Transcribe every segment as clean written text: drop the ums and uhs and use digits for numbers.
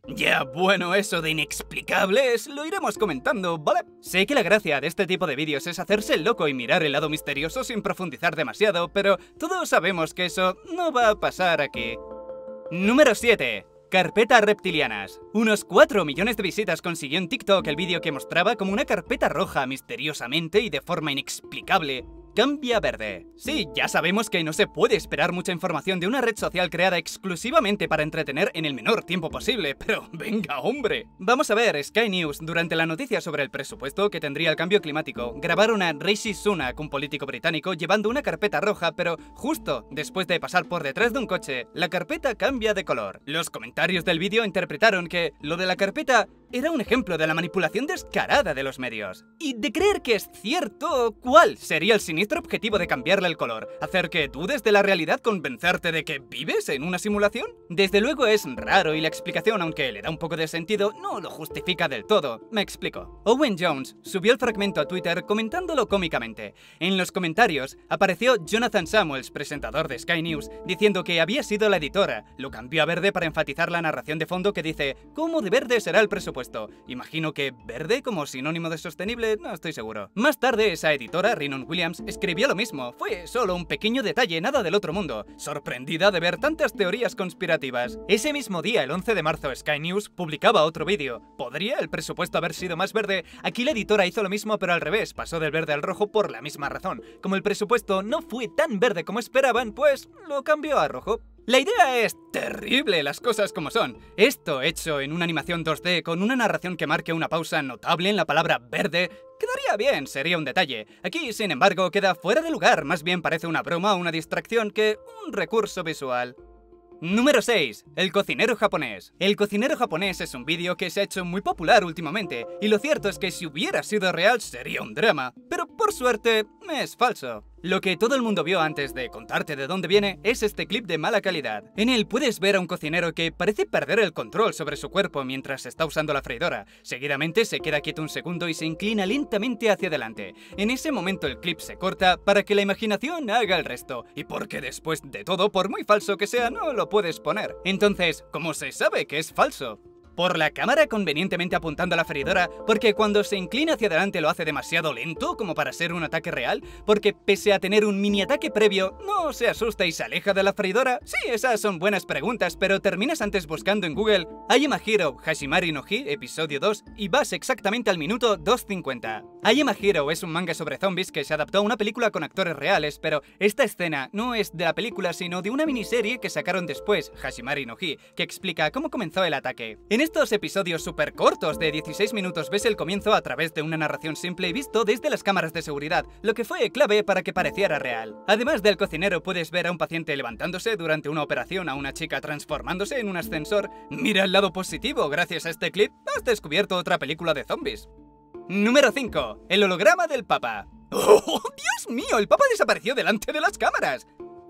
Ya, bueno, eso de inexplicables lo iremos comentando, ¿vale? Sé que la gracia de este tipo de vídeos es hacerse el loco y mirar el lado misterioso sin profundizar demasiado, pero todos sabemos que eso no va a pasar aquí. Número 7. Carpetas reptilianas. Unos 4 millones de visitas consiguió en TikTok el vídeo que mostraba como una carpeta roja misteriosamente y de forma inexplicable cambia a verde. Sí, ya sabemos que no se puede esperar mucha información de una red social creada exclusivamente para entretener en el menor tiempo posible, pero venga, hombre. Vamos a ver, Sky News, durante la noticia sobre el presupuesto que tendría el cambio climático, grabaron a Rishi Sunak, un político británico, llevando una carpeta roja, pero justo después de pasar por detrás de un coche, la carpeta cambia de color. Los comentarios del vídeo interpretaron que lo de la carpeta era un ejemplo de la manipulación descarada de los medios. Y de creer que es cierto, ¿cuál sería el siniestro objetivo de cambiarle el color? ¿Hacer que dudes de la realidad, convencerte de que vives en una simulación? Desde luego es raro y la explicación, aunque le da un poco de sentido, no lo justifica del todo. Me explico. Owen Jones subió el fragmento a Twitter comentándolo cómicamente. En los comentarios apareció Jonathan Samuels, presentador de Sky News, diciendo que había sido la editora. Lo cambió a verde para enfatizar la narración de fondo que dice ¿cómo de verde será el presupuesto? Imagino que verde como sinónimo de sostenible, no estoy seguro. Más tarde esa editora, Rhiannon Williams, escribió lo mismo. Fue solo un pequeño detalle, nada del otro mundo. Sorprendida de ver tantas teorías conspirativas. Ese mismo día, el 11 de marzo, Sky News publicaba otro vídeo. ¿Podría el presupuesto haber sido más verde? Aquí la editora hizo lo mismo pero al revés, pasó del verde al rojo por la misma razón. Como el presupuesto no fue tan verde como esperaban, pues lo cambió a rojo. La idea es terrible, las cosas como son. Esto hecho en una animación 2D con una narración que marque una pausa notable en la palabra verde, quedaría bien, sería un detalle. Aquí, sin embargo, queda fuera de lugar, más bien parece una broma o una distracción que un recurso visual. Número 6. El cocinero japonés. El cocinero japonés es un vídeo que se ha hecho muy popular últimamente, y lo cierto es que si hubiera sido real sería un drama, pero por suerte es falso. Lo que todo el mundo vio antes de contarte de dónde viene es este clip de mala calidad. En él puedes ver a un cocinero que parece perder el control sobre su cuerpo mientras está usando la freidora. Seguidamente se queda quieto un segundo y se inclina lentamente hacia adelante. En ese momento el clip se corta para que la imaginación haga el resto, y porque después de todo, por muy falso que sea, no lo puedes poner. Entonces, ¿cómo se sabe que es falso? Por la cámara convenientemente apuntando a la freidora, porque cuando se inclina hacia adelante lo hace demasiado lento como para ser un ataque real, porque pese a tener un mini ataque previo, no se asusta y se aleja de la freidora. Sí, esas son buenas preguntas, pero terminas antes buscando en Google I Am a Hero, Hashimari no Hi, episodio 2, y vas exactamente al minuto 2:50. I Am a Hero es un manga sobre zombies que se adaptó a una película con actores reales, pero esta escena no es de la película, sino de una miniserie que sacaron después, Hashimari no Hi, que explica cómo comenzó el ataque. En estos episodios súper cortos de 16 minutos ves el comienzo a través de una narración simple y visto desde las cámaras de seguridad, lo que fue clave para que pareciera real. Además del cocinero puedes ver a un paciente levantándose durante una operación, a una chica transformándose en un ascensor. Mira el lado positivo, gracias a este clip has descubierto otra película de zombies. Número 5. El holograma del Papa. ¡Oh, Dios mío! El Papa desapareció delante de las cámaras.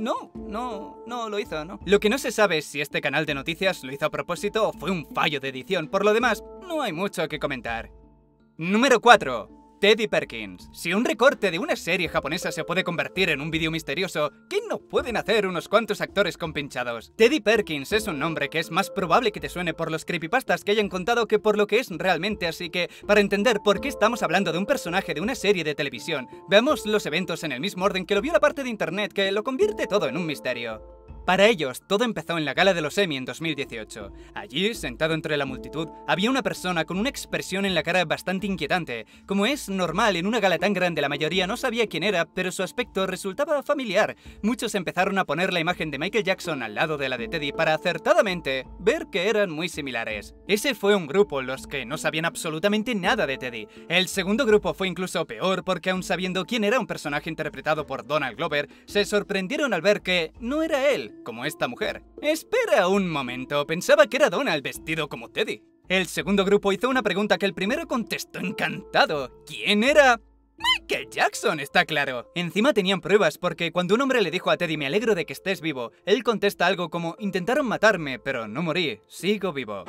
No lo hizo, ¿no? Lo que no se sabe es si este canal de noticias lo hizo a propósito o fue un fallo de edición. Por lo demás, no hay mucho que comentar. Número 4. Teddy Perkins. Si un recorte de una serie japonesa se puede convertir en un vídeo misterioso, ¿qué no pueden hacer unos cuantos actores compinchados? Teddy Perkins es un nombre que es más probable que te suene por los creepypastas que hayan contado que por lo que es realmente, así que, para entender por qué estamos hablando de un personaje de una serie de televisión, veamos los eventos en el mismo orden que lo vio la parte de internet que lo convierte todo en un misterio. Para ellos, todo empezó en la gala de los Emmy en 2018. Allí, sentado entre la multitud, había una persona con una expresión en la cara bastante inquietante. Como es normal en una gala tan grande, la mayoría no sabía quién era, pero su aspecto resultaba familiar. Muchos empezaron a poner la imagen de Michael Jackson al lado de la de Teddy para acertadamente ver que eran muy similares. Ese fue un grupo, los que no sabían absolutamente nada de Teddy. El segundo grupo fue incluso peor porque aun sabiendo quién era un personaje interpretado por Donald Glover, se sorprendieron al ver que no era él, como esta mujer. Espera un momento, pensaba que era Donald vestido como Teddy. El segundo grupo hizo una pregunta que el primero contestó encantado. ¿Quién era? Michael Jackson, está claro. Encima tenían pruebas porque cuando un hombre le dijo a Teddy me alegro de que estés vivo, él contesta algo como intentaron matarme, pero no morí, sigo vivo.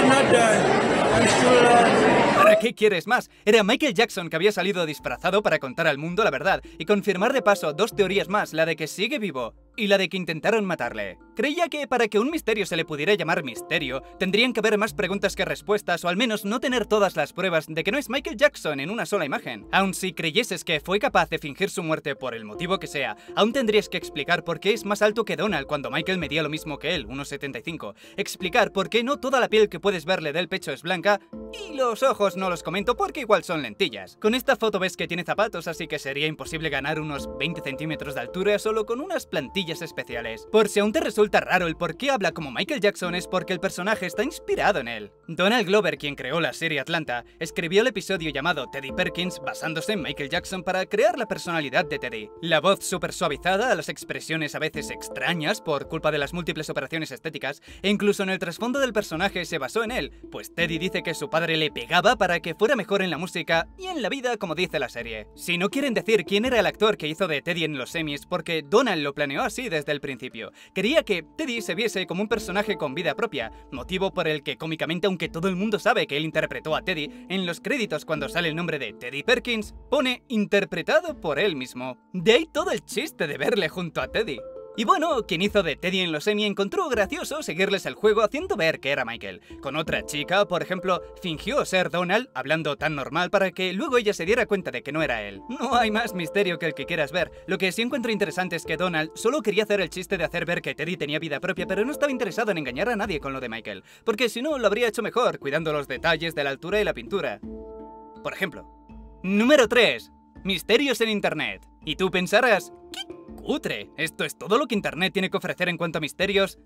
¿Para qué quieres más? Era Michael Jackson que había salido disfrazado para contar al mundo la verdad y confirmar de paso dos teorías más, la de que sigue vivo y la de que intentaron matarle. Creía que para que un misterio se le pudiera llamar misterio, tendrían que haber más preguntas que respuestas, o al menos no tener todas las pruebas de que no es Michael Jackson en una sola imagen. Aun si creyeses que fue capaz de fingir su muerte por el motivo que sea, aún tendrías que explicar por qué es más alto que Donald cuando Michael medía lo mismo que él, 1,75. Explicar por qué no toda la piel que puedes verle del pecho es blanca, y los ojos no los comento porque igual son lentillas. Con esta foto ves que tiene zapatos, así que sería imposible ganar unos 20 centímetros de altura solo con unas plantillas especiales. Por si aún te resulta raro el por qué habla como Michael Jackson, es porque el personaje está inspirado en él. Donald Glover, quien creó la serie Atlanta, escribió el episodio llamado Teddy Perkins basándose en Michael Jackson para crear la personalidad de Teddy. La voz súper suavizada, las expresiones a veces extrañas por culpa de las múltiples operaciones estéticas, e incluso en el trasfondo del personaje se basó en él, pues Teddy dice que su padre le pegaba para que fuera mejor en la música y en la vida, como dice la serie. Si no quieren decir quién era el actor que hizo de Teddy en los Emmys, porque Donald lo planeó así desde el principio. Quería que Teddy se viese como un personaje con vida propia, motivo por el que cómicamente, aunque todo el mundo sabe que él interpretó a Teddy, en los créditos cuando sale el nombre de Teddy Perkins, pone interpretado por él mismo. De ahí todo el chiste de verle junto a Teddy. Y bueno, quien hizo de Teddy en los Emmy encontró gracioso seguirles el juego haciendo ver que era Michael. Con otra chica, por ejemplo, fingió ser Donald, hablando tan normal para que luego ella se diera cuenta de que no era él. No hay más misterio que el que quieras ver. Lo que sí encuentro interesante es que Donald solo quería hacer el chiste de hacer ver que Teddy tenía vida propia, pero no estaba interesado en engañar a nadie con lo de Michael, porque si no lo habría hecho mejor, cuidando los detalles de la altura y la pintura. Por ejemplo. Número 3. Misterios en Internet. Y tú pensarás, ¿qué cutre? ¿Esto es todo lo que Internet tiene que ofrecer en cuanto a misterios?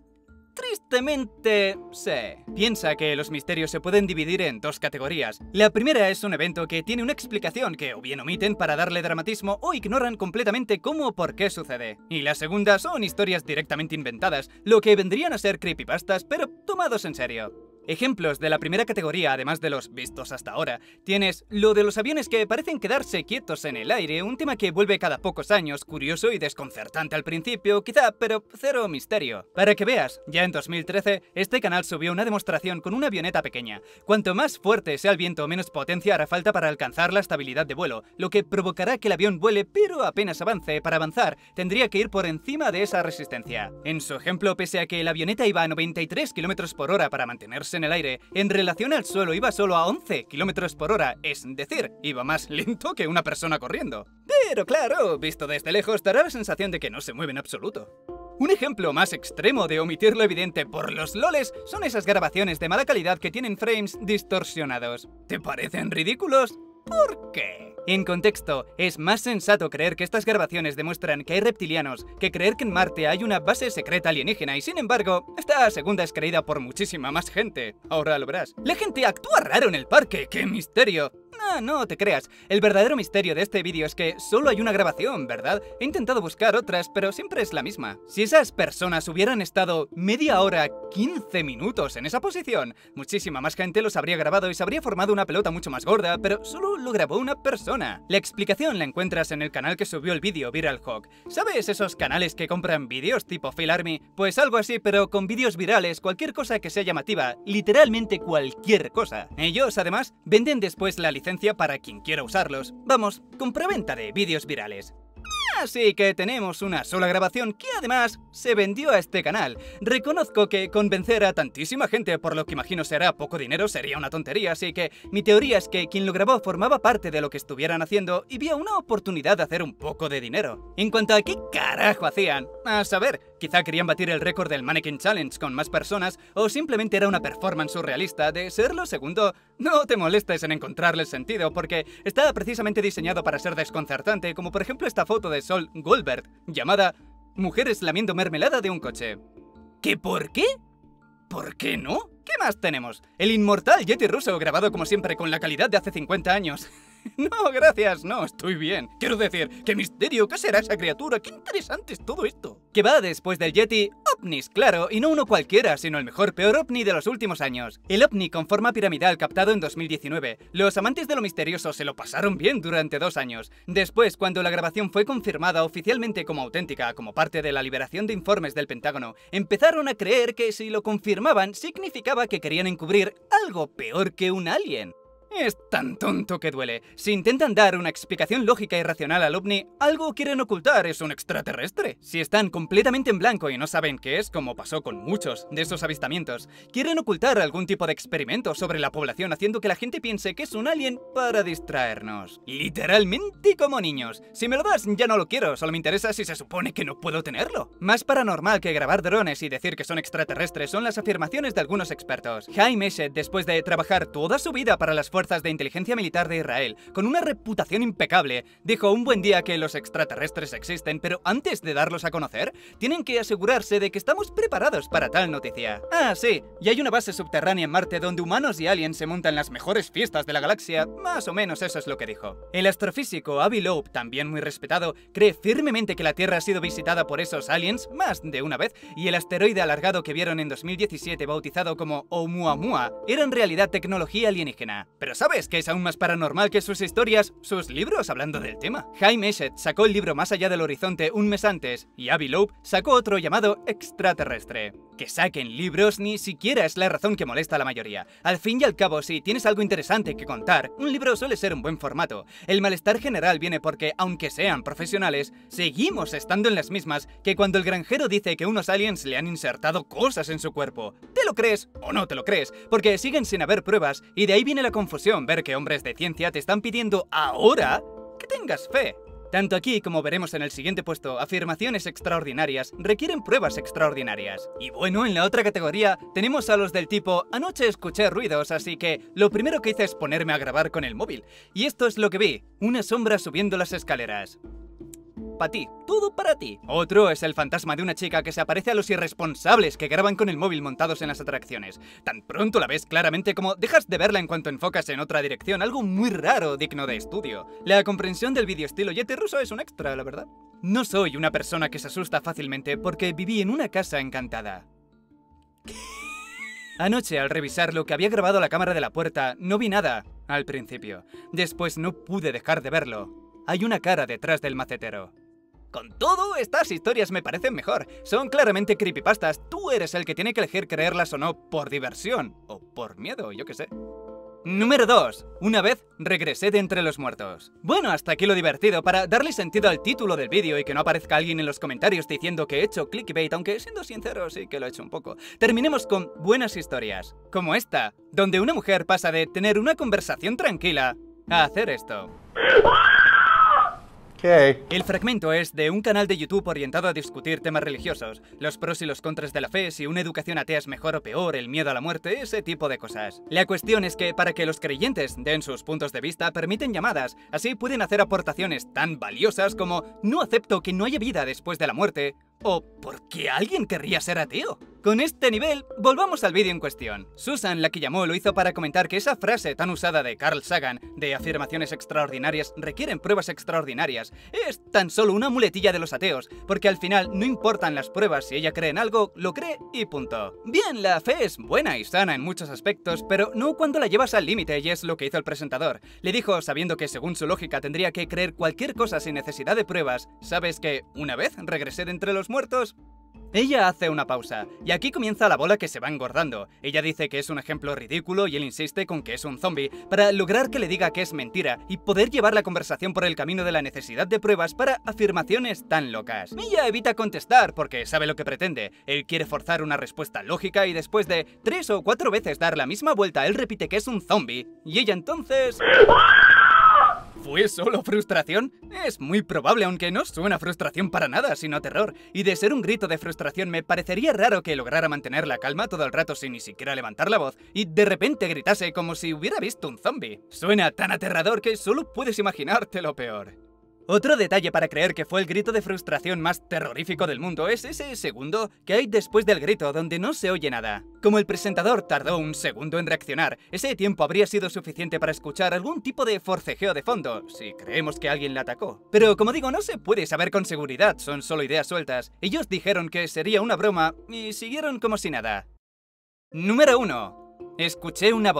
Tristemente, sí. Piensa que los misterios se pueden dividir en dos categorías. La primera es un evento que tiene una explicación que o bien omiten para darle dramatismo o ignoran completamente cómo o por qué sucede. Y la segunda son historias directamente inventadas, lo que vendrían a ser creepypastas, pero tomados en serio. Ejemplos de la primera categoría, además de los vistos hasta ahora, tienes lo de los aviones que parecen quedarse quietos en el aire, un tema que vuelve cada pocos años, curioso y desconcertante al principio, quizá, pero cero misterio. Para que veas, ya en 2013, este canal subió una demostración con una avioneta pequeña. Cuanto más fuerte sea el viento, menos potencia hará falta para alcanzar la estabilidad de vuelo, lo que provocará que el avión vuele, pero apenas avance. Para avanzar, tendría que ir por encima de esa resistencia. En su ejemplo, pese a que la avioneta iba a 93 km por hora para mantenerse en el aire, en relación al suelo iba solo a 11 km por hora, es decir, iba más lento que una persona corriendo. Pero claro, visto desde lejos dará la sensación de que no se mueve en absoluto. Un ejemplo más extremo de omitir lo evidente por los loles son esas grabaciones de mala calidad que tienen frames distorsionados. ¿Te parecen ridículos? ¿Por qué? En contexto, es más sensato creer que estas grabaciones demuestran que hay reptilianos que creer que en Marte hay una base secreta alienígena y sin embargo, esta segunda es creída por muchísima más gente. Ahora lo verás. La gente actúa raro en el parque, ¡qué misterio! No te creas, el verdadero misterio de este vídeo es que solo hay una grabación, ¿verdad? He intentado buscar otras, pero siempre es la misma. Si esas personas hubieran estado media hora, 15 minutos en esa posición, muchísima más gente los habría grabado y se habría formado una pelota mucho más gorda, pero solo lo grabó una persona. La explicación la encuentras en el canal que subió el vídeo, Viral Hawk. ¿Sabes esos canales que compran vídeos tipo Phil Army? Pues algo así, pero con vídeos virales, cualquier cosa que sea llamativa, literalmente cualquier cosa. Ellos, además, venden después la licencia para quien quiera usarlos. Vamos, compraventa de vídeos virales. Así que tenemos una sola grabación que además se vendió a este canal. Reconozco que convencer a tantísima gente por lo que imagino será poco dinero sería una tontería, así que mi teoría es que quien lo grabó formaba parte de lo que estuvieran haciendo y vio una oportunidad de hacer un poco de dinero. En cuanto a qué carajo hacían, a saber, quizá querían batir el récord del Mannequin Challenge con más personas o simplemente era una performance surrealista. De serlo segundo, no te molestes en encontrarle sentido porque está precisamente diseñado para ser desconcertante, como por ejemplo esta foto de Sol Goldberg, llamada Mujeres lamiendo mermelada de un coche. ¿Qué por qué? ¿Por qué no? ¿Qué más tenemos? El inmortal Yeti ruso grabado como siempre con la calidad de hace 50 años. No, gracias, no, estoy bien. Quiero decir, ¿qué misterio? ¿Qué será esa criatura? ¡Qué interesante es todo esto! Que va después del Yeti, ovnis, claro, y no uno cualquiera, sino el mejor peor ovni de los últimos años. El ovni con forma piramidal captado en 2019. Los amantes de lo misterioso se lo pasaron bien durante 2 años. Después, cuando la grabación fue confirmada oficialmente como auténtica, como parte de la liberación de informes del Pentágono, empezaron a creer que si lo confirmaban significaba que querían encubrir algo peor que un alien. Es tan tonto que duele. Si intentan dar una explicación lógica y racional al ovni, algo quieren ocultar, es un extraterrestre. Si están completamente en blanco y no saben qué es, como pasó con muchos de esos avistamientos, quieren ocultar algún tipo de experimento sobre la población haciendo que la gente piense que es un alien para distraernos. Literalmente como niños. Si me lo das ya no lo quiero, solo me interesa si se supone que no puedo tenerlo. Más paranormal que grabar drones y decir que son extraterrestres son las afirmaciones de algunos expertos. Haim Eshed, después de trabajar toda su vida para las fuerzas de inteligencia militar de Israel, con una reputación impecable, dijo un buen día que los extraterrestres existen, pero antes de darlos a conocer, tienen que asegurarse de que estamos preparados para tal noticia. Ah, sí, y hay una base subterránea en Marte donde humanos y aliens se montan las mejores fiestas de la galaxia, más o menos eso es lo que dijo. El astrofísico Avi Loeb, también muy respetado, cree firmemente que la Tierra ha sido visitada por esos aliens más de una vez, y el asteroide alargado que vieron en 2017 bautizado como Oumuamua era en realidad tecnología alienígena. Pero ¿sabes qué es aún más paranormal que sus historias? Sus libros hablando del tema. Haim Eshed sacó el libro Más allá del horizonte un mes antes, y Avi Loeb sacó otro llamado Extraterrestre. Que saquen libros ni siquiera es la razón que molesta a la mayoría. Al fin y al cabo, si tienes algo interesante que contar, un libro suele ser un buen formato. El malestar general viene porque, aunque sean profesionales, seguimos estando en las mismas que cuando el granjero dice que unos aliens le han insertado cosas en su cuerpo. ¿Te lo crees o no te lo crees? Porque siguen sin haber pruebas, y de ahí viene la confusión ver que hombres de ciencia te están pidiendo ahora que tengas fe. Tanto aquí como veremos en el siguiente puesto, afirmaciones extraordinarias requieren pruebas extraordinarias. Y bueno, en la otra categoría tenemos a los del tipo anoche escuché ruidos, así que lo primero que hice es ponerme a grabar con el móvil. Y esto es lo que vi, una sombra subiendo las escaleras. Para ti, todo para ti. Otro es el fantasma de una chica que se aparece a los irresponsables que graban con el móvil montados en las atracciones. Tan pronto la ves claramente como dejas de verla en cuanto enfocas en otra dirección, algo muy raro, digno de estudio. La comprensión del vídeo estilo Yeti ruso es un extra, la verdad. No soy una persona que se asusta fácilmente porque viví en una casa encantada. Anoche, al revisar lo que había grabado la cámara de la puerta, no vi nada al principio. Después no pude dejar de verlo. Hay una cara detrás del macetero. Con todo, estas historias me parecen mejor. Son claramente creepypastas. Tú eres el que tiene que elegir creerlas o no por diversión. O por miedo, yo qué sé. Número 2. Una vez regresé de entre los muertos. Bueno, hasta aquí lo divertido. Para darle sentido al título del vídeo y que no aparezca alguien en los comentarios diciendo que he hecho clickbait, aunque siendo sincero sí que lo he hecho un poco. Terminemos con buenas historias. Como esta, donde una mujer pasa de tener una conversación tranquila a hacer esto. Okay. El fragmento es de un canal de YouTube orientado a discutir temas religiosos, los pros y los contras de la fe, si una educación atea es mejor o peor, el miedo a la muerte, ese tipo de cosas. La cuestión es que para que los creyentes den sus puntos de vista permiten llamadas, así pueden hacer aportaciones tan valiosas como no acepto que no haya vida después de la muerte, o ¿por qué alguien querría ser ateo? Con este nivel, volvamos al vídeo en cuestión. Susan, la que llamó, lo hizo para comentar que esa frase tan usada de Carl Sagan, de afirmaciones extraordinarias requieren pruebas extraordinarias, es tan solo una muletilla de los ateos, porque al final no importan las pruebas, si ella cree en algo, lo cree y punto. Bien, la fe es buena y sana en muchos aspectos, pero no cuando la llevas al límite, y es lo que hizo el presentador. Le dijo, sabiendo que según su lógica tendría que creer cualquier cosa sin necesidad de pruebas, ¿sabes que una vez regresé de entre los muertos? Ella hace una pausa, y aquí comienza la bola que se va engordando. Ella dice que es un ejemplo ridículo y él insiste con que es un zombie, para lograr que le diga que es mentira y poder llevar la conversación por el camino de la necesidad de pruebas para afirmaciones tan locas. Ella evita contestar porque sabe lo que pretende. Él quiere forzar una respuesta lógica y después de 3 o 4 veces dar la misma vuelta, él repite que es un zombie, y ella entonces... ¿Fue solo frustración? Es muy probable, aunque no suena frustración para nada, sino terror. Y de ser un grito de frustración, me parecería raro que lograra mantener la calma todo el rato sin ni siquiera levantar la voz, y de repente gritase como si hubiera visto un zombie. Suena tan aterrador que solo puedes imaginarte lo peor. Otro detalle para creer que fue el grito de frustración más terrorífico del mundo es ese segundo que hay después del grito, donde no se oye nada. Como el presentador tardó un segundo en reaccionar, ese tiempo habría sido suficiente para escuchar algún tipo de forcejeo de fondo, si creemos que alguien la atacó. Pero como digo, no se puede saber con seguridad, son solo ideas sueltas. Ellos dijeron que sería una broma y siguieron como si nada. Número 1. Escuché una voz.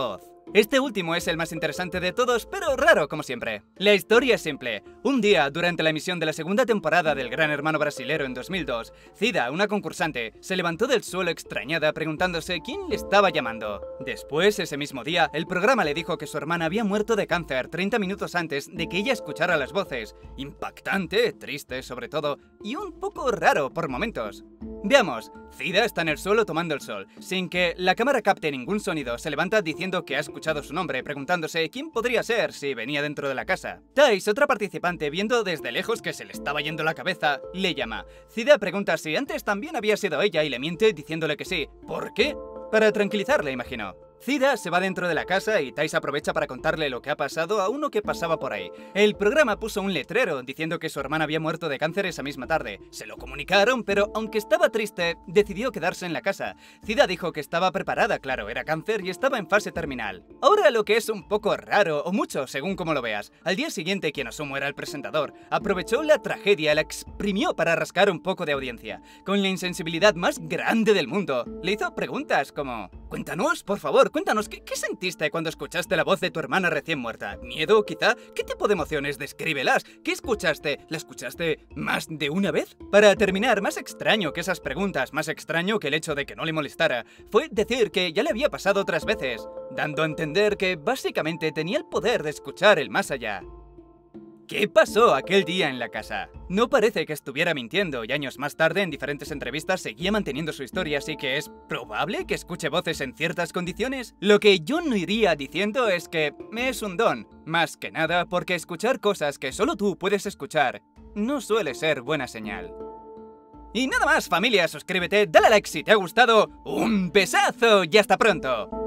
Este último es el más interesante de todos, pero raro como siempre. La historia es simple. Un día, durante la emisión de la segunda temporada del Gran Hermano Brasilero en 2002, Cida, una concursante, se levantó del suelo extrañada preguntándose quién le estaba llamando. Después, ese mismo día, el programa le dijo que su hermana había muerto de cáncer 30 minutos antes de que ella escuchara las voces. Impactante, triste sobre todo, y un poco raro por momentos. Veamos, Cida está en el suelo tomando el sol. Sin que la cámara capte ningún sonido, se levanta diciendo que ha escuchado su nombre, preguntándose quién podría ser si venía dentro de la casa. Thais, otra participante, viendo desde lejos que se le estaba yendo la cabeza, le llama. Cida pregunta si antes también había sido ella y le miente diciéndole que sí. ¿Por qué? Para tranquilizarle, imagino. Cida se va dentro de la casa y Thais aprovecha para contarle lo que ha pasado a uno que pasaba por ahí. El programa puso un letrero diciendo que su hermana había muerto de cáncer esa misma tarde. Se lo comunicaron, pero aunque estaba triste, decidió quedarse en la casa. Cida dijo que estaba preparada, claro, era cáncer y estaba en fase terminal. Ahora lo que es un poco raro, o mucho, según como lo veas. Al día siguiente, quien asumo era el presentador, aprovechó la tragedia y la exprimió para rascar un poco de audiencia. Con la insensibilidad más grande del mundo, le hizo preguntas como: cuéntanos, por favor, cuéntanos, ¿qué sentiste cuando escuchaste la voz de tu hermana recién muerta? ¿Miedo, quizá? ¿Qué tipo de emociones? Descríbelas. ¿Qué escuchaste? ¿La escuchaste más de una vez? Para terminar, más extraño que esas preguntas, más extraño que el hecho de que no le molestara, fue decir que ya le había pasado otras veces, dando a entender que básicamente tenía el poder de escuchar el más allá. ¿Qué pasó aquel día en la casa? No parece que estuviera mintiendo y años más tarde en diferentes entrevistas seguía manteniendo su historia, así que es probable que escuche voces en ciertas condiciones. Lo que yo no iría diciendo es que es un don, más que nada porque escuchar cosas que solo tú puedes escuchar no suele ser buena señal. Y nada más, familia, suscríbete, dale a like si te ha gustado, ¡un besazo y hasta pronto!